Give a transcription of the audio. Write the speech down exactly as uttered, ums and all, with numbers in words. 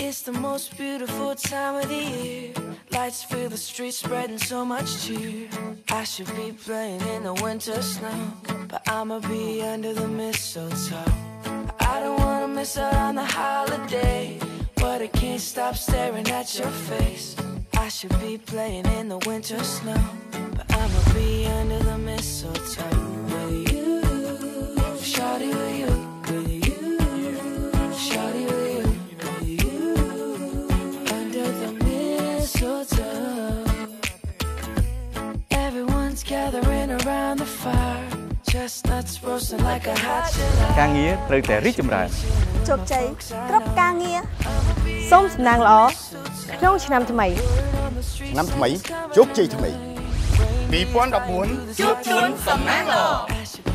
It's the most beautiful time of the year. Lights fill the streets, spreading so much cheer. I should be playing in the winter snow, but I'ma be under the mistletoe. I don't wanna miss out on the holiday, but I can't stop staring at your face. I should be playing in the winter snow, but I'ma be under the mistletoe with you, shawty with you, with you, shawty with you, with you, under the mistletoe. Everyone's gathering around the fire, chestnuts roasting like a hot July. ការងារត្រូវតែរីកចម្រើនជោគជ័យគ្រប់ការងារសូមសំណាងល្អក្នុងឆ្នាំថ្មីឆ្នាំថ្មីជោគជ័យថ្មីពីរពាន់ដប់បួនជួបជូនសំណាងល្អ